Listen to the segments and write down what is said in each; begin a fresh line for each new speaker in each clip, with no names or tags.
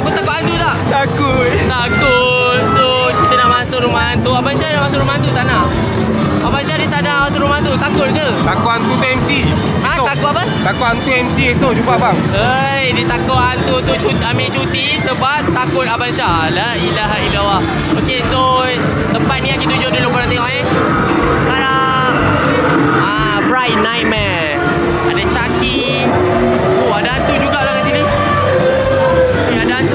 Aku takut hantu tak?
Takut.
Takut. So kita nak masuk rumah hantu. Abang Syah nak masuk rumah hantu tak nak? Abang Syah dia tak nak masuk rumah hantu. Takut ke?
Takut hantu tu MC.
Ha? Takut apa?
Takut hantu MC esok jumpa abang.
Hei, dia takut hantu tu ambil cuti sebab takut Abang Syah. La ilaha illallah. Okey, so tempat ni yang kita tunjuk dulu korang tengok Sekarang Fright Nightmare. Ada Chucky. Oh, ada hantu juga lah kat sini. Ada hantu.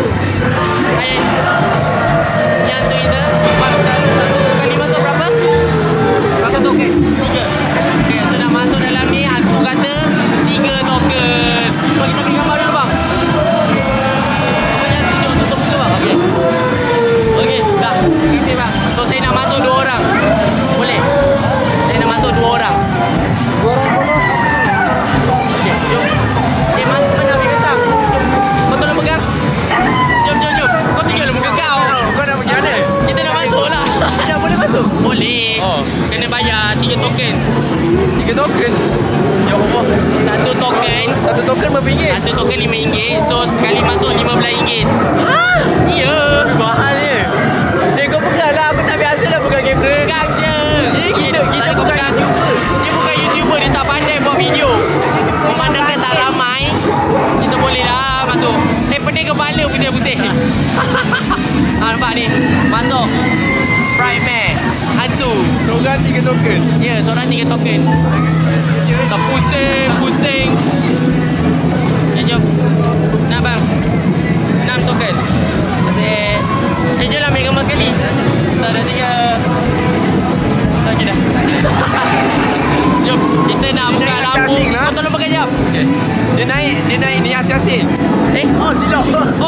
Ni hantu kita. Satu kali masuk berapa? Berapa token? 3. Okay, so dah masuk dalam ni. Hantu kata 3 token. So kita pergi gambar dulu bang. Apa yang tunjuk tutup muka bang? Okay. Okay, dah. Terima kasih bang. So saya nak masuk 2 orang. Boleh? Saya nak masuk 2 orang. 2 orang boleh? Okay, jom. Okay, mana pergi kesang? Kau tolong pegang. Jom. Kau tinggal muka kau.
Kau nak pergi mana?
Kita nak masuk lah.
Dah boleh masuk?
Boleh. Kena bayar 3 token.
3 token? Ya Allah.
Satu token.
Satu token berapa ringgit?
Satu token RM5. So sekali masuk RM15.
Ha?
Ya.
Mahalnya. Kau pegang lah. Aku tak biasa dah pegang kamera.
Pegang je.
Kita bukan YouTuber.
Dia bukan YouTuber. Dia tak pandai buat video. Memandangkan tak ramai, kita boleh dah masuk. Pening kepala putih-putih. Nampak ni. Masuk. Frightmare. Hantu.
Seorang 3 token.
Ya, seorang 3 token. Tak pusing. Ya, jom. Nak bang. 6 token. Jom lah ambil gambar sekali. Tak ada 3. Tak kira. Jom, kita nak buka lampu. Kau tolong pakai jap.
Dia naik ni asin-asin.
Oh, silap.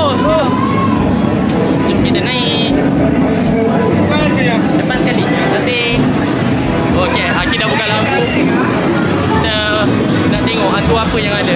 Jom kita naik. Depan sekali. Terima kasih. Okey, kita dah buka lampu. Kita nak tengok hantu apa yang ada.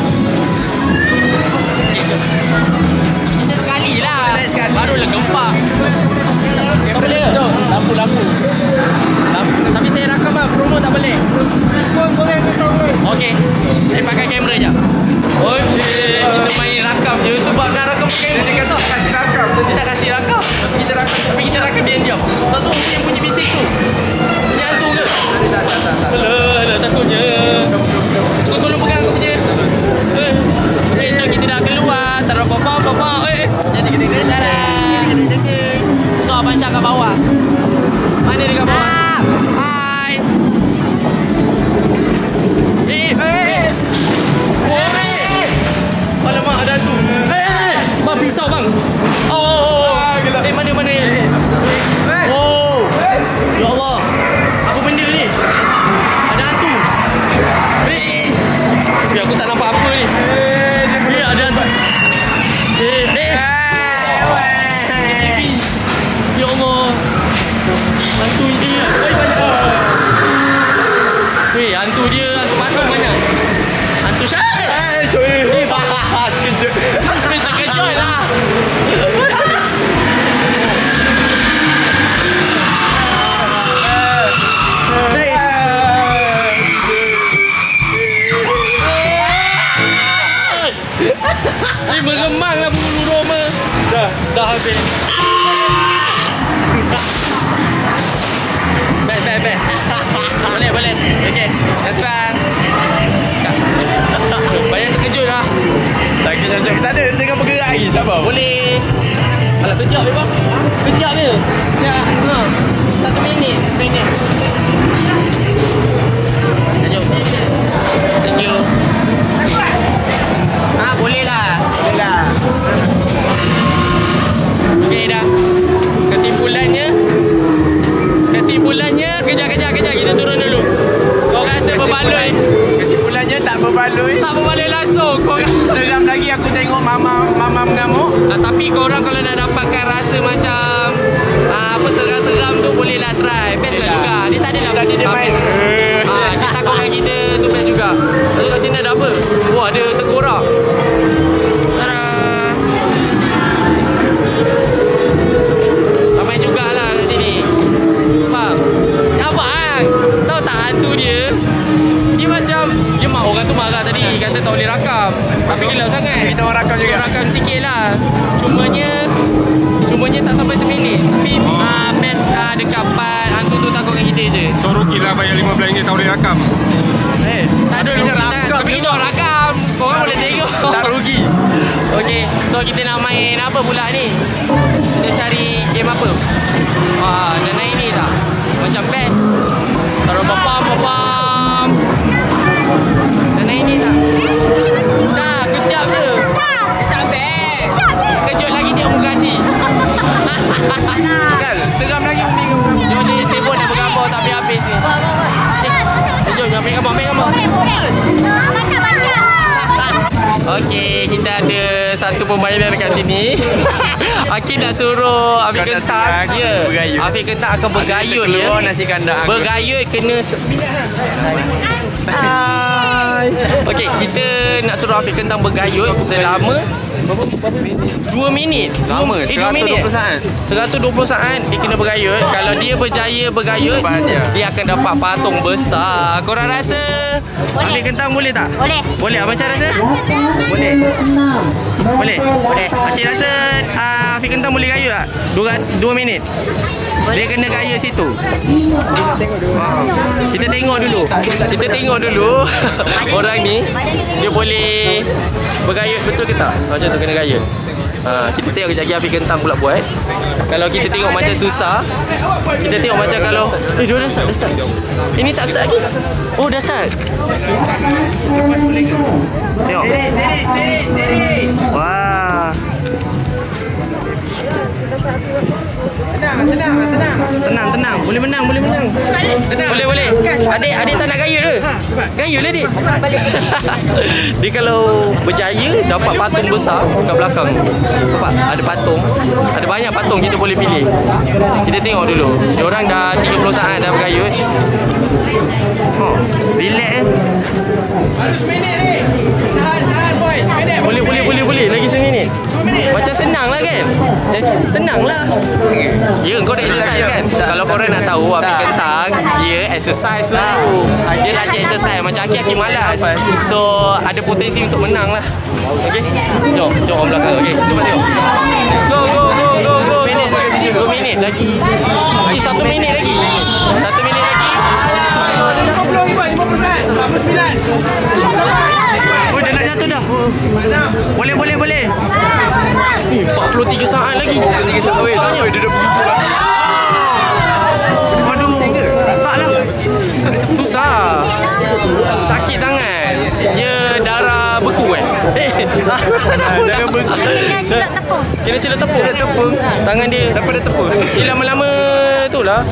Okey, jom. Kita sekali lah. Barulah gempak. Kamera. Lampu. Tapi saya rakam bang, promo tak boleh. Boleh. Okey, saya pakai kamera je. Okey, kita main rakam je sebab nak rakam kamera.
Dia kata kasih rakam.
Dia tak kasih rakam. Tapi kita rakam diam-diam. Satu yang bunyi bising tu. Bunyi hantu ke?
Tak.
Alah, takutnya. Kau tolong pegang aku punya. Okey, so kita dah keluar. Taruh papa.
Jadi gede-gede.
So Abang Syah kat bawah. Mana dia kat bawah? Hai. Alamak, ada hantu. Bang, pisau bang. Mana? Ya Allah. Apa benda ni? Ada hantu. Biar aku tak nampak apa ni. Ada hantu. Ya Allah. Hantu dia. Hantu dia. Hantu patung banyak. Hantu Syah. Terkejut lah. Ni meremang lah bulu roma. Dah habis. Baik. Boleh. Okey. Let's bang. Banyak terkejut lah.
Tak ada. Tengah bergerak lagi. Tak apa.
Boleh. Alah, kejap je bang. Kejap je. Sekejap. 1 minit. Jom. Thank you. Boleh lah. Okey dah. Kesimpulannya kejap kita turun dulu. Kau rasa berbaloi?
Kesimpulannya tak berbaloi.
Tak berbaloi langsung.
Seram lagi aku tengok mama mengamuk.
Tapi korang kalau nak dapatkan rasa macam seram-seram tu bolehlah try. Best lah juga. Dia tak adalah
Tadi dia main.
Dia takutkan kita tu best juga. Lalu kat sini ada apa? Wah, ada tengkorak. Ramai jugalah kat sini. Faham? Abang, tahu tak hantu dia? Dia macam orang tu marah tadi kata tak boleh rakam. Tapi gila sangat.
Kita orang rakam juga.
Rakam sikit lah. Cuma
Pergilah bayar RM15 tak boleh rakam.
Tak ada rugi. Tapi kita orang rakam. Korang boleh tengok.
Tak rugi.
Okey, so kita nak main apa pula ni? Kita cari game apa? Dah naik ni tak? Macam best. Taruh pam. Dah naik ni tak? Dah, kejap je.
Tak best.
Kejut lagi tengok muka Haji.
Kan, seram lagi Umi kau.
Jom dia sibuk nak bergambar tak habis-habis ni. Jom, ambil gambar. Okey, kita ada satu permainan dekat sini. Akhil nak suruh Afiq Kentang. Ya, Afiq Kentang akan bergayut ya.
Keluar nasi kandang.
Bergayut kena Hai. Okey, kita nak suruh Afiq Kentang bergayut selama 2 minit.
Lama,
2 minit.
120 saat.
120 saat dia kena bergayut. Kalau dia berjaya bergayut, dia akan dapat patung besar. Korang rasa Afiq Kentang boleh tak?
Boleh.
Boleh. Abang Syah rasa? Boleh. Boleh. Acik rasa Afiq Kentang boleh gayut tak? 2 minit. Dia kena gayut situ. Kita tengok dulu. Orang ni dia boleh bergayut betul ke tak? Macam tu kena gayut. Kita tengok kejap lagi Afiq Kentang pula buat. Kalau kita tengok macam susah, kita tengok macam kalau dia dah start. Ini tak start lagi. Oh, dah start. Tengok. Wah. Tenang. Boleh menang. Boleh. Adik tak nak gayut ke? Gayut lah, Dik. Dia kalau berjaya dapat patung besar kat belakang. Nampak? Ada patung. Ada banyak patung kita boleh pilih. Kita tengok dulu. Diorang dah 30 saat dah bergayut. Relax Harus seminit ni. Tahan boy. Seminit. Boleh. Lagi seminit. Macam senang lah kan? Senang lah. Ya, kau dah exercise kan? Kalau korang nak tahu Afiq Kentang, dia exercise dulu. Dia rajin exercise. Macam Aki malas. So, ada potensi untuk menang lah. Okay? Jom orang belakang. Okay, cuba tengok. Go. 2 minit lagi. 1 minit lagi. 1 minit lagi. 59. Oh, dah nak jatuh dah. Boleh. Ni 43 saat lagi. 43 saat. Saatnya. Waduh. Taklah. Susah. Sakit tangan. Dia darah beku kan? Darah beku. Kena celup tepung. Tangan dia. Siapa dah tepung? Dia lama-lama tu lah.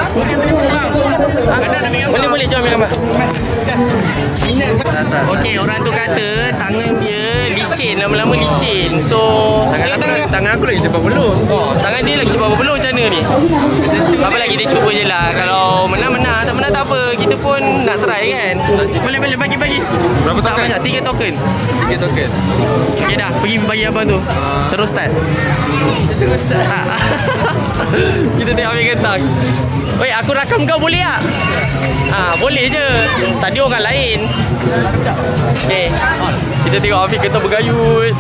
Boleh. Jom ambil gambar. Okey, orang tu kata tangan dia licin. Lama-lama licin. So,
Tangan aku lagi cepat belum.
tangan dia lagi cepat berpeluh macam mana ni? Apa lagi dia cuba je lah. Kalau menang, tak menang tak apa. Kita pun nak try kan. Boleh bagi.
Berapa token?
3 token.
3 token.
Okey dah, pergi bagi abang tu. Terus start. Kita tengok Afiq Kentang. Oi, aku rakam kau boleh tak? Boleh je. Tadi orang lain. Okey. Kita tengok Afiq Kentang bergayut.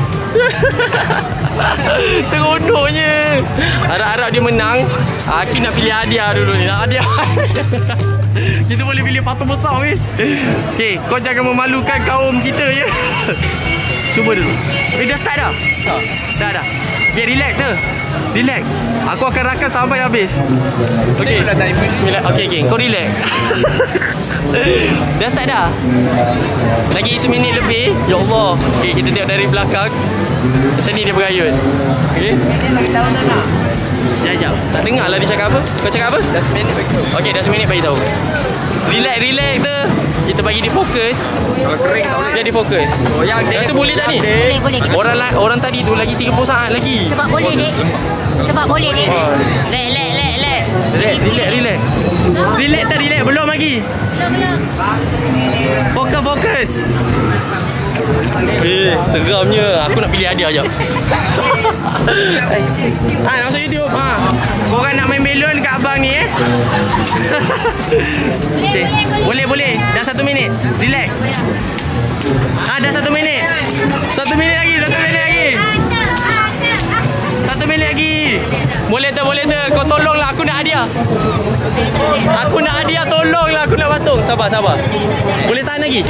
Seronoknya. Harap-harap dia menang. Aku nak pilih hadiah dulu ni. Hadiah. Kita boleh pilih patung besar ni. Okey, kau jangan memalukan kaum kita ya. Cuba dulu. Dah start dah? Dah. Okay, relax je. Relax. Aku akan rakam sampai habis. Okey. Bismillah. Okey. Kau relax. Dah start dah? Lagi seminit lebih. Ya Allah. Okey, kita tengok dari belakang. Macam ni dia bergayut. Okey. Lagi tahu tak nak? Jap. Tak dengar lah dia cakap apa. Kau cakap apa? Dah seminit bagi tahu. Okey, dah seminit bagi tahu. Relax tu. Kita bagi dia fokus.
Kalau kering tak boleh.
Dia fokus. Rasa boleh tak ni?
Boleh.
Orang tadi tu lagi 30 saat lagi.
Sebab boleh, Dek. Relax.
Relax tak relax? Belum lagi. Fokus. Seramnya. Aku nak pilih hadiah jap. Nak masuk YouTube. Korang nak main belon kat abang ni Okay. Boleh. Dah 1 minit. Relax. Dah 1 minit. 1 minit lagi. 1 minit lagi. Boleh tak? Kau tolonglah, aku nak hadiah. Aku nak hadiah, tolonglah, aku nak patung. Sabar. Boleh tahan lagi?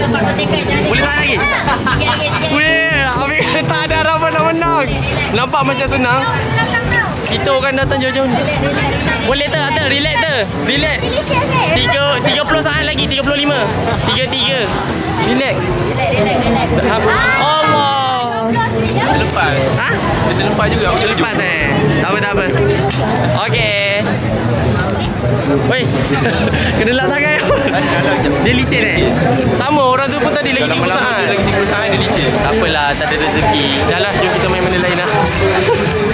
Weh, Afiq tak ada harapan nak menang. Nampak macam senang. Kita orang datang jauh-jauh ni. Boleh tak? Relax. 30 saat lagi, 35. 33. Relax. Allah.
Lepas.
Ha?
Kita lepas juga.
Kita lepas Tak apa. Okey. Weh. Kena lak tangan. Dia licin Sama orang tu pun tadi lagi 30 saat.
Lagi 30 saat dia licin.
Tak apalah, tak ada rezeki. Dah lah, jom kita main mana lain lah.